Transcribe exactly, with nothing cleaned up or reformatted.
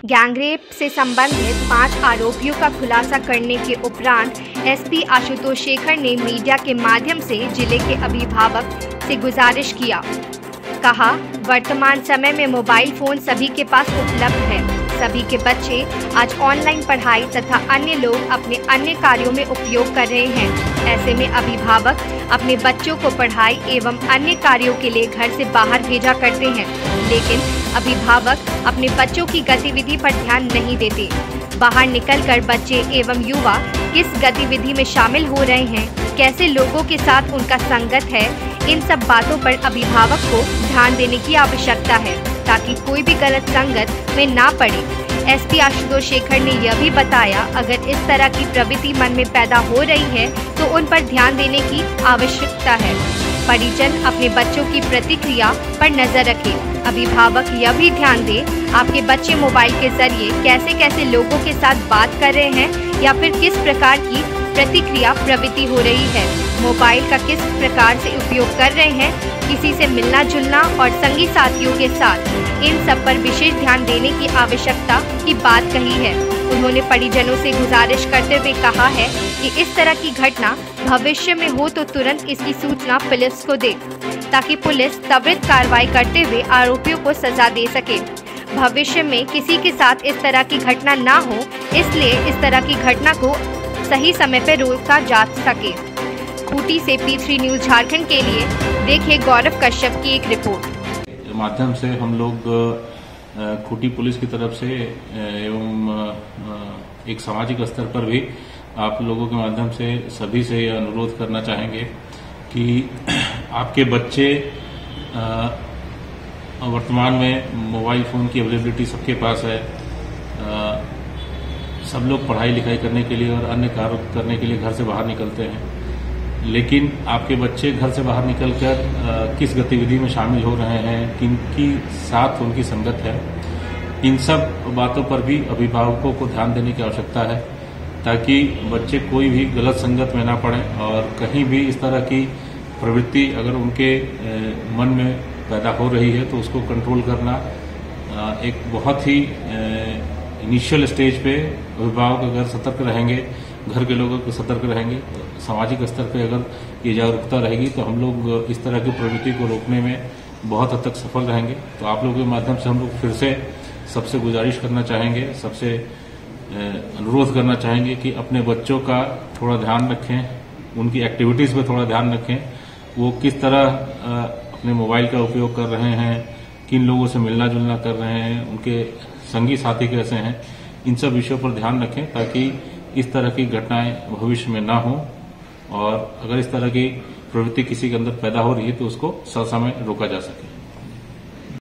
Gangrape से संबंधित पांच आरोपियों का खुलासा करने के उपरांत एसपी आशुतोष शेखर ने मीडिया के माध्यम से जिले के अभिभावक से गुजारिश किया। कहा, वर्तमान समय में मोबाइल फोन सभी के पास उपलब्ध है। सभी के बच्चे आज ऑनलाइन पढ़ाई तथा अन्य लोग अपने अन्य कार्यों में उपयोग कर रहे हैं। ऐसे में अभिभावक अपने बच्चों को पढ़ाई एवं अन्य कार्यों के लिए घर से बाहर भेजा करते हैं, लेकिन अभिभावक अपने बच्चों की गतिविधि पर ध्यान नहीं देते। बाहर निकलकर बच्चे एवं युवा किस गतिविधि में शामिल हो रहे हैं, कैसे लोगों के साथ उनका संगत है, इन सब बातों पर अभिभावक को ध्यान देने की आवश्यकता है ताकि कोई भी गलत संगत में ना पड़े। एसपी आशुतोष शेखर ने यह भी बताया, अगर इस तरह की प्रवृत्ति मन में पैदा हो रही है तो उन पर ध्यान देने की आवश्यकता है। परिजन अपने बच्चों की प्रतिक्रिया पर नजर रखें। अभिभावक यह भी ध्यान दें आपके बच्चे मोबाइल के जरिए कैसे कैसे लोगों के साथ बात कर रहे हैं या फिर किस प्रकार की प्रतिक्रिया प्रवृत्ति हो रही है, मोबाइल का किस प्रकार से उपयोग कर रहे हैं, किसी से मिलना जुलना और संगी साथियों के साथ, इन सब पर विशेष ध्यान देने की आवश्यकता की बात कही है। उन्होंने परिजनों से गुजारिश करते हुए कहा है कि इस तरह की घटना भविष्य में हो तो तुरंत इसकी सूचना पुलिस को दे ताकि पुलिस त्वरित कार्रवाई करते हुए आरोपियों को सजा दे सके। भविष्य में किसी के साथ इस तरह की घटना ना हो, इसलिए इस तरह की घटना को सही समय पर रोका जा सके। खूंटी से पी थ्री न्यूज झारखंड के लिए देखिए गौरव कश्यप की एक रिपोर्ट। माध्यम से हम लोग खूंटी पुलिस की तरफ से एवं एक सामाजिक स्तर पर भी आप लोगों के माध्यम से सभी से यह अनुरोध करना चाहेंगे कि आपके बच्चे वर्तमान में मोबाइल फोन की अवेलेबिलिटी सबके पास है। सब लोग पढ़ाई लिखाई करने के लिए और अन्य कार्य करने के लिए घर से बाहर निकलते हैं, लेकिन आपके बच्चे घर से बाहर निकलकर किस गतिविधि में शामिल हो रहे हैं, किनकी साथ उनकी संगत है, इन सब बातों पर भी अभिभावकों को ध्यान देने की आवश्यकता है ताकि बच्चे कोई भी गलत संगत में ना पड़े और कहीं भी इस तरह की प्रवृत्ति अगर उनके मन में पैदा हो रही है तो उसको कंट्रोल करना एक बहुत ही इनिशियल स्टेज पे अभिभावक अगर सतर्क रहेंगे, घर के लोगों को सतर्क रहेंगे, सामाजिक स्तर पे अगर ये जागरूकता रहेगी तो हम लोग इस तरह की प्रवृत्ति को रोकने में बहुत हद तक सफल रहेंगे। तो आप लोगों के माध्यम से हम लोग फिर से सबसे गुजारिश करना चाहेंगे, सबसे अनुरोध करना चाहेंगे कि अपने बच्चों का थोड़ा ध्यान रखें, उनकी एक्टिविटीज़ पे थोड़ा ध्यान रखें, वो किस तरह अपने मोबाइल का उपयोग कर रहे हैं, किन लोगों से मिलना जुलना कर रहे हैं, उनके संगी साथी कैसे हैं, इन सब विषयों पर ध्यान रखें ताकि इस तरह की घटनाएं भविष्य में ना हो और अगर इस तरह की प्रवृत्ति किसी के अंदर पैदा हो रही है तो उसको ससमय रोका जा सके।